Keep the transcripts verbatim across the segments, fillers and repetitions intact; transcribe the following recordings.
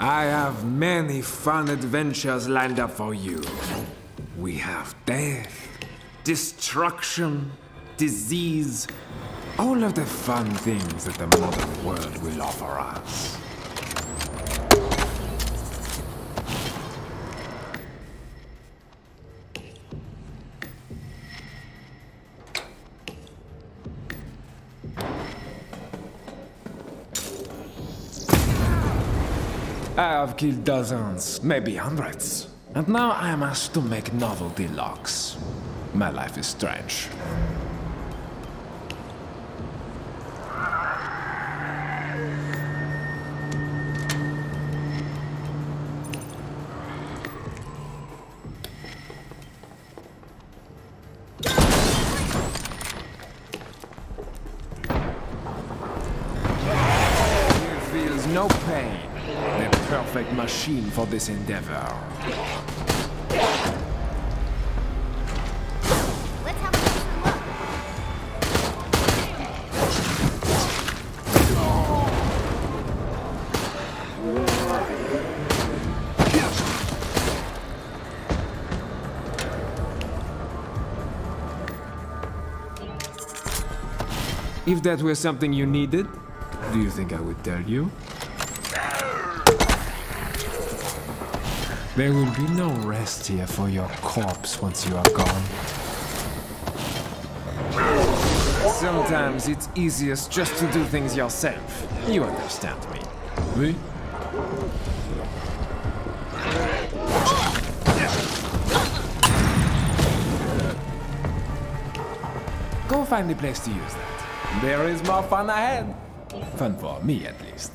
I have many fun adventures lined up for you. We have death, destruction, disease, all of the fun things that the modern world will offer us. I have killed dozens, maybe hundreds. And now I am asked to make novelty locks. My life is strange. It feels no pain. The perfect machine for this endeavor. Let's have a closer look. If that were something you needed, do you think I would tell you? There will be no rest here for your corpse once you are gone. Sometimes it's easiest just to do things yourself. You understand me. Oui? Go find a place to use that. There is more fun ahead. Fun for me, at least.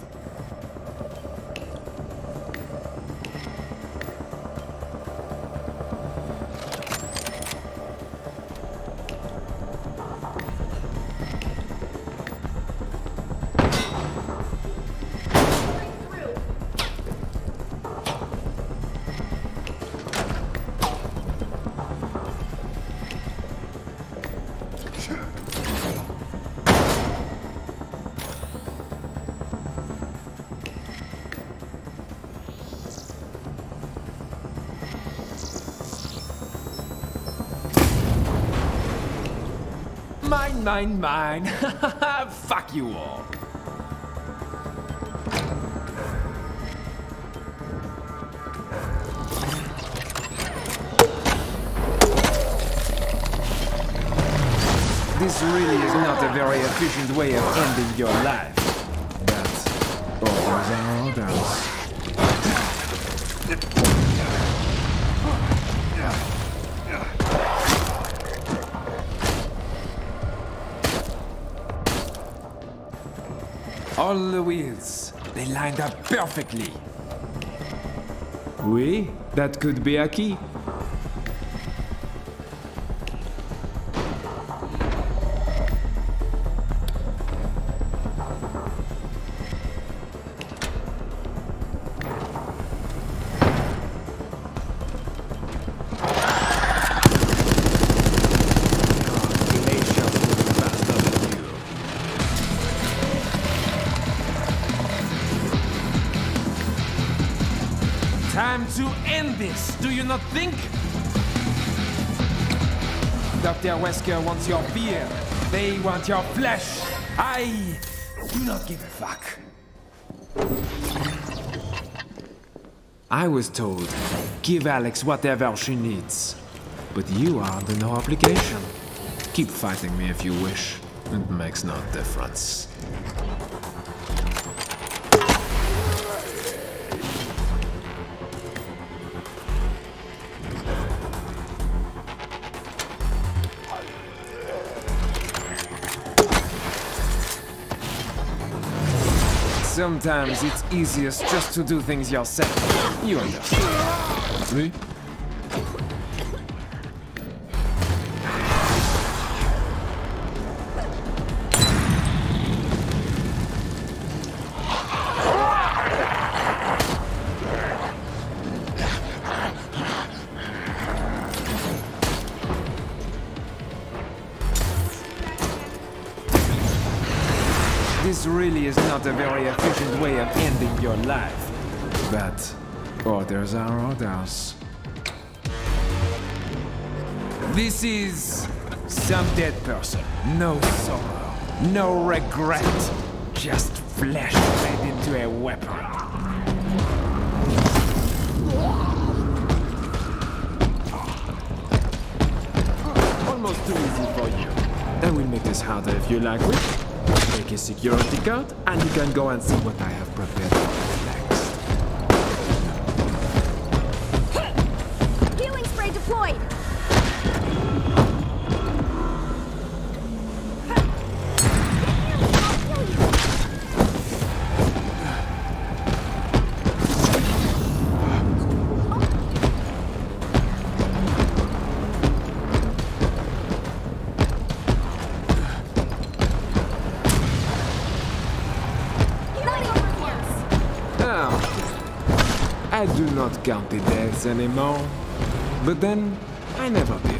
Mine, mine, mine. Fuck you all. This really is not a very efficient way of ending your life. But orders are orders. All the wheels, they lined up perfectly. Oui, that could be a key. Time to end this, do you not think? Doctor Wesker wants your fear. They want your flesh. I do not give a fuck. I was told, give Alex whatever she needs. But you are under no obligation. Keep fighting me if you wish. It makes no difference. Sometimes it's easiest just to do things yourself. You understand. Oui? This really is not a very efficient way of ending your life. But orders are orders. This is some dead person. No sorrow, no regret. Just flesh made into a weapon. Almost too easy for you. I will make this harder if you like it. Take a security card, and you can go and see what I have prepared for you next. Healing spray deployed. I do not count the deaths anymore, but then I never did.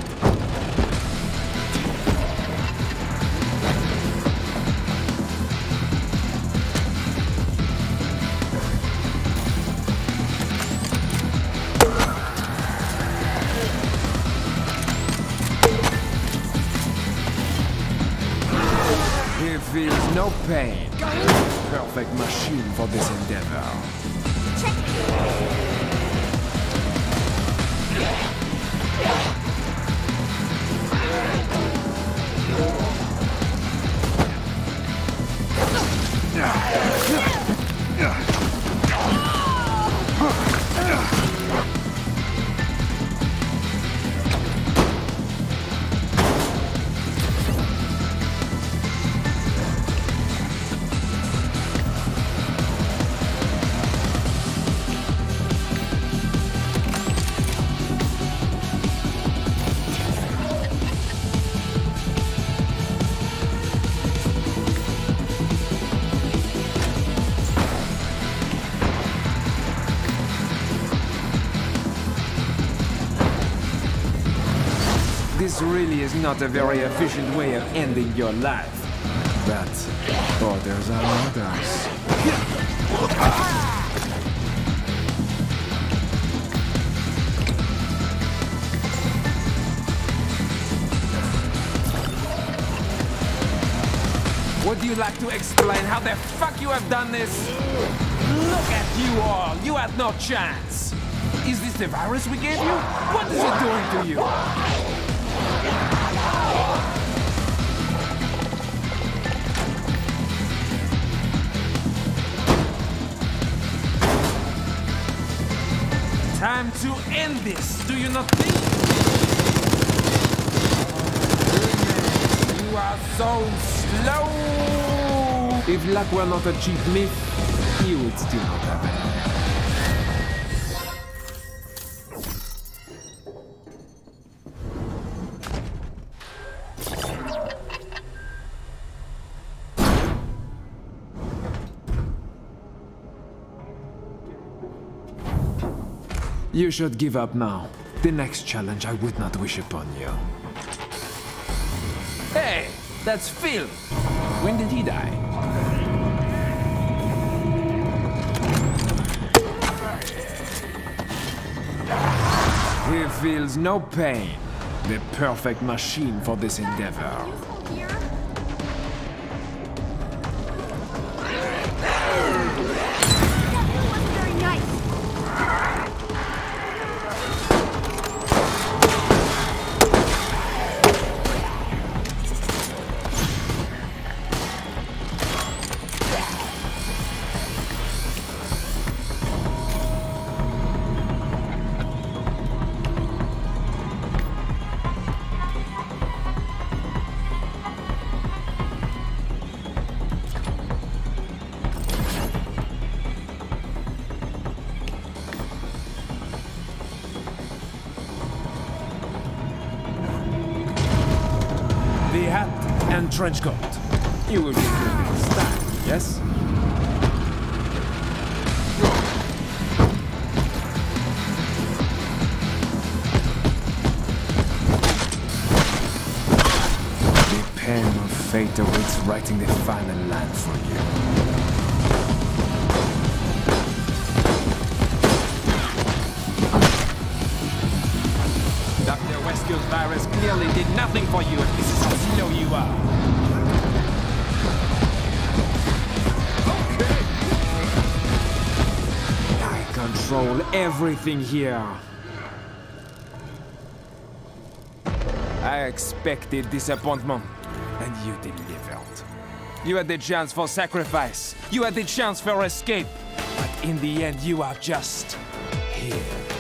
He feels no pain. Perfect machine for this endeavor. This really is not a very efficient way of ending your life. But orders are orders. Would you like to explain how the fuck you have done this? Look at you all! You had no chance! Is this the virus we gave you? What is it doing to you? Time to end this, do you not think? Goodness, you are so slow! If luck were not a cheap myth, you would still not have it. You should give up now. The next challenge I would not wish upon you. Hey, that's Phil. When did he die? He feels no pain. The perfect machine for this endeavor. The hat and trench coat. You will be good in style, yes? The pen of fate awaits writing the final line for you. nothing for you if this is how slow you are. Okay. I control everything here. I expected disappointment, and you delivered. You had the chance for sacrifice. You had the chance for escape. But in the end, you are just here.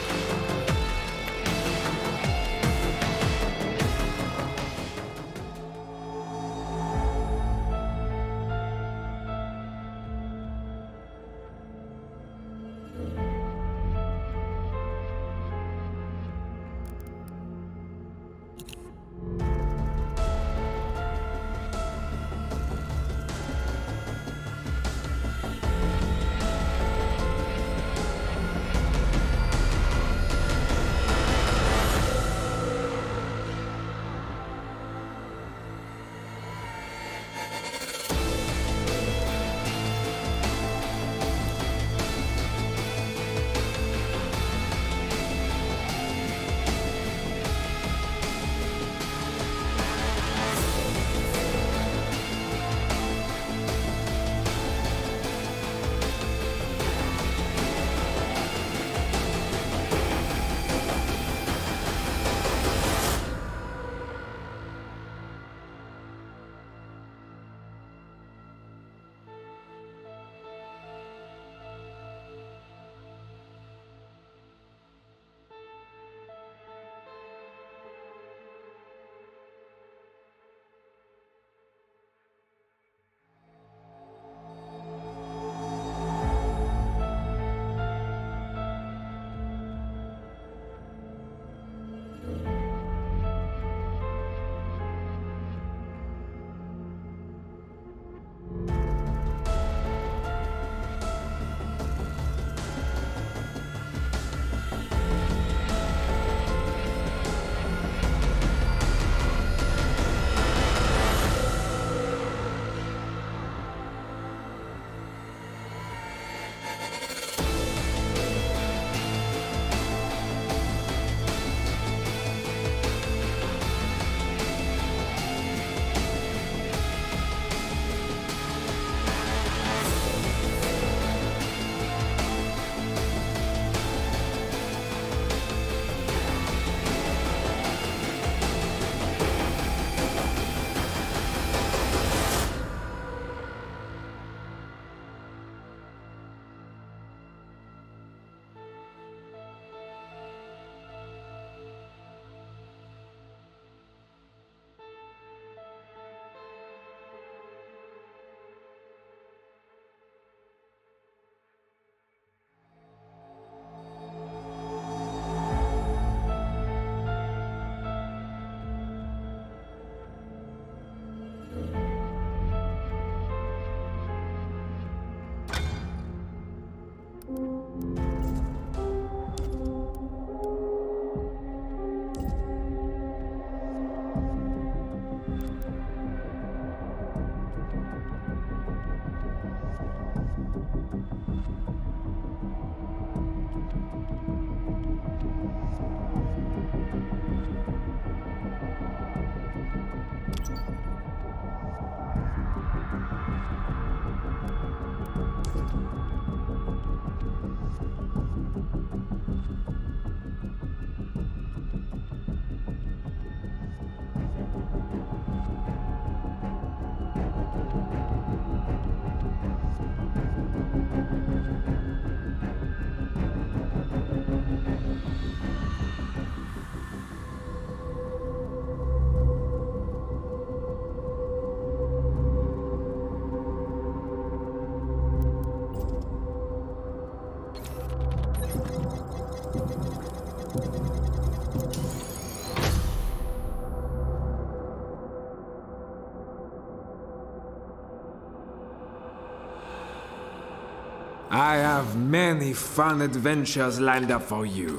I have many fun adventures lined up for you.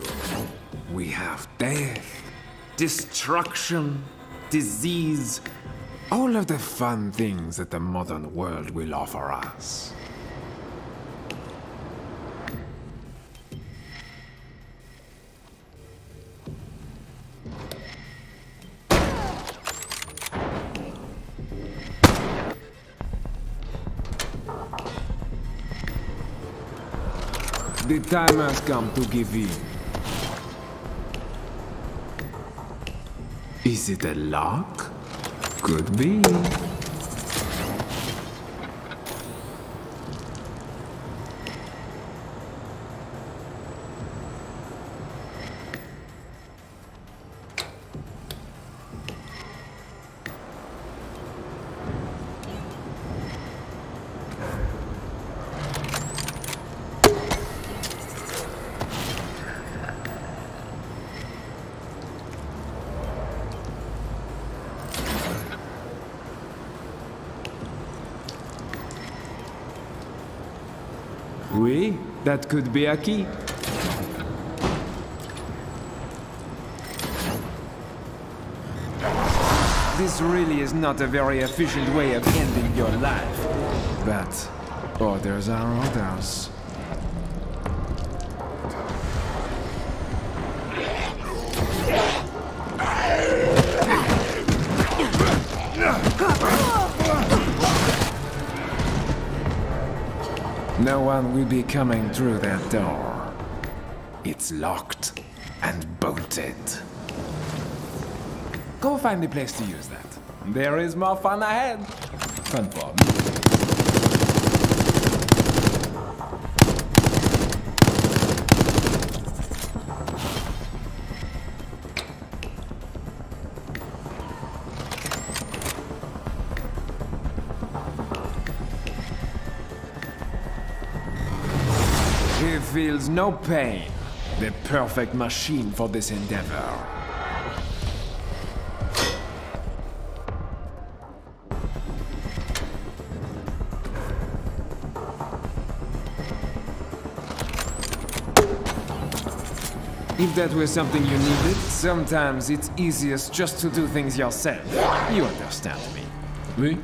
We have death, destruction, disease, all of the fun things that the modern world will offer us. The time has come to give in. Is it a lock? Could be. Oui, that could be a key. This really is not a very efficient way of ending your life. But orders are orders. No one will be coming through that door. It's locked and bolted. Go find a place to use that. There is more fun ahead. Fun for me. He feels no pain. The perfect machine for this endeavor. If that was something you needed, sometimes it's easiest just to do things yourself. You understand me. Oui?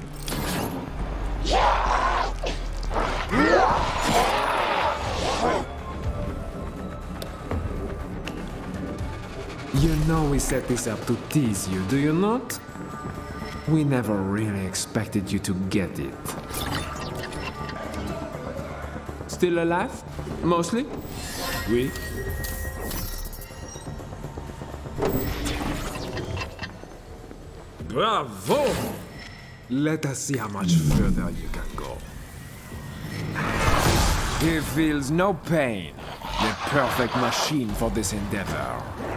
You know we set this up to tease you, do you not? We never really expected you to get it. Still alive? Mostly? Oui. Bravo! Let us see how much further you can go. He feels no pain. The perfect machine for this endeavor.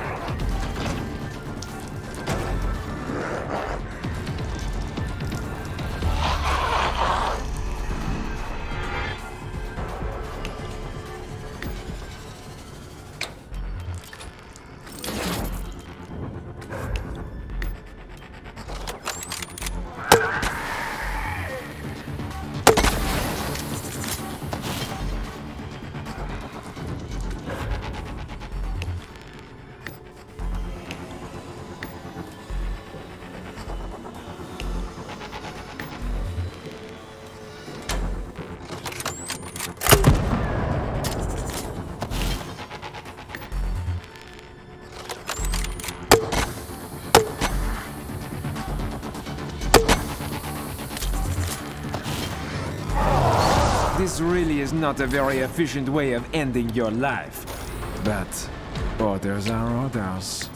This really is not a very efficient way of ending your life. But orders are orders.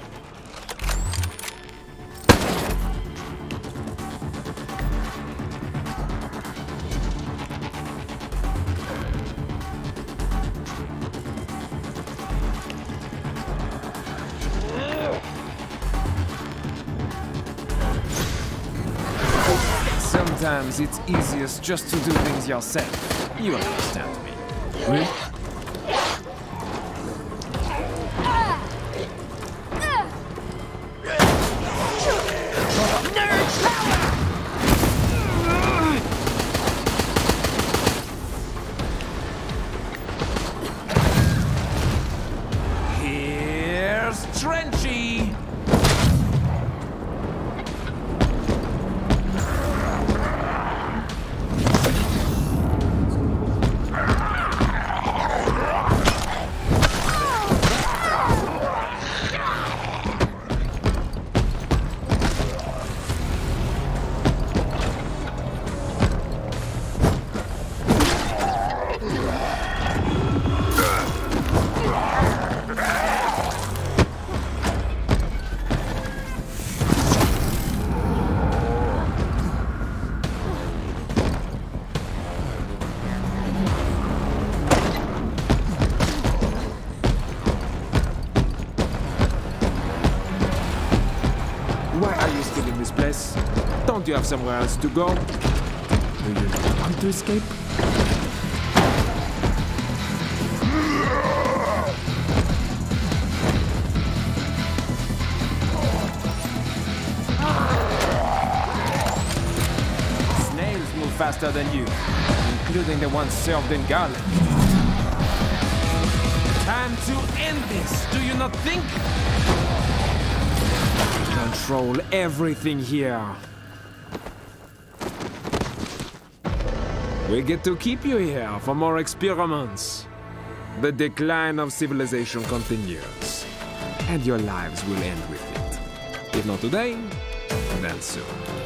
Sometimes it's easiest just to do things yourself. You understand me. Oui? Here's Trenchy! you have somewhere else to go? Do you not want to escape? Snails move faster than you, including the ones served in garlic. Time to end this, do you not think? Control everything here. We get to keep you here for more experiments. The decline of civilization continues, and your lives will end with it. If not today, then soon.